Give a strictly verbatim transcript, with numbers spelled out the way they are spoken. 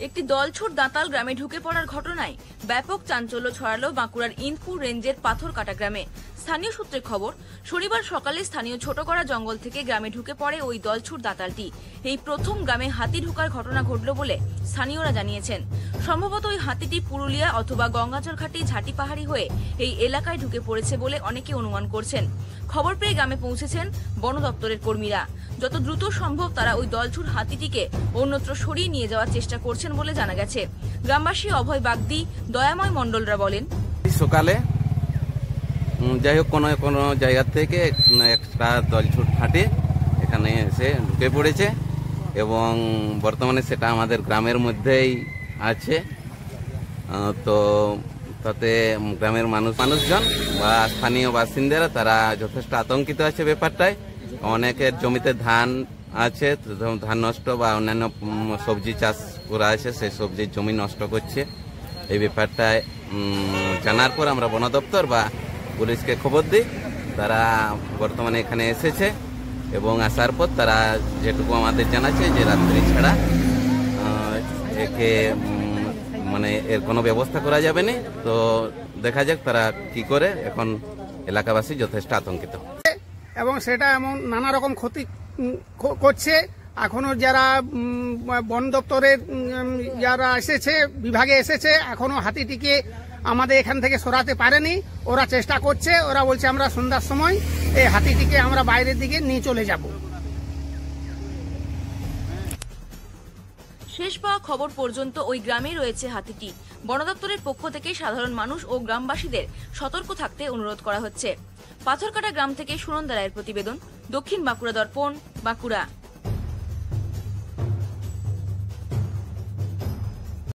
একটি দলছুট দাঁতাল গ্রামে ঢুকে পড়ার ঘটনায় ব্যাপক চাঞ্চল্য ছড়ালো বাঁকুড়ার ইন্দপুর রেঞ্জের পাথরকাটা গ্রামে। স্থানীয় সূত্রে খবর, শনিবার সকালে স্থানীয় ছোটগড়া জঙ্গল থেকে গ্রামে ঢুকে পড়ে ওই দলছুট দাঁতালটি। এই প্রথম গ্রামে হাতি ঢোকার ঘটনা ঘটল বলে স্থানীয়রা জানিয়েছেন। সম্ভবত ওই হাতিটি পুরুলিয়া অথবা গঙ্গাচর ঘাটি ঝাঁটি পাহাড়ি হয়ে এই এলাকায় ঢুকে পড়েছে বলে অনেকে অনুমান করছেন। খবর পেয়ে গ্রামে পৌঁছেছেন বন দপ্তরের কর্মীরা। যত দ্রুত সম্ভব তারা ওই দলছুট হাতিটিকে অন্যত্র সরিয়ে নিয়ে যাওয়ার চেষ্টা করছেন বলে জানা গেছে। গ্রামবাসী অভয় বাগদি, দয়াময় মণ্ডলরা বলেন, সকালে যাই হোক কোনো কোনো জায়গা থেকে একটা দলছুট হাতি এখানে এসে ঢুকে পড়েছে এবং বর্তমানে সেটা আমাদের গ্রামের মধ্যেই আছে। তো তাতে গ্রামের মানুষ মানুষজন বা স্থানীয় বাসিন্দারা তারা যথেষ্ট আতঙ্কিত আছে ব্যাপারটায়। অনেকের জমিতে ধান আছে, ধান নষ্ট বা অন্যান্য সবজি চাষ করা আছে, সেই সবজির জমি নষ্ট করছে। এই ব্যাপারটায় জানার পর আমরা বন দপ্তর বা পুলিশকে খবর দিই। তারা বর্তমানে এখানে এসেছে এবং আসার পর তারা যেটুকু আমাদের জানাচ্ছে যে রাত্রি ছাড়া একে মানে এর কোনো ব্যবস্থা করা যাবে না। তো দেখা যাক তারা কি করে। এখন এলাকাবাসী যথেষ্ট আতঙ্কিত এবং সেটা এমন নানা রকম ক্ষতি করছে। এখনো যারা বন দপ্তরের যারা এসেছে, বিভাগে এসেছে, এখনো হাতিটিকে আমাদের এখান থেকে সরাতে পারেনি। ওরা চেষ্টা করছে, ওরা বলছে আমরা সন্ধ্যার সময় এই হাতিটিকে আমরা বাইরের দিকে নিয়ে চলে যাব। শেষ পাওয়া খবর পর্যন্ত ওই গ্রামেই রয়েছে হাতিটি। বন দপ্তরের পক্ষ থেকে সাধারণ মানুষ ও গ্রামবাসীদের সতর্ক থাকতে অনুরোধ করা হচ্ছে। পাথরকাটা গ্রাম থেকে সুনন্দা রায়ের প্রতিবেদন, দক্ষিণ বাঁকুড়া দর্পণ, বাঁকুড়া।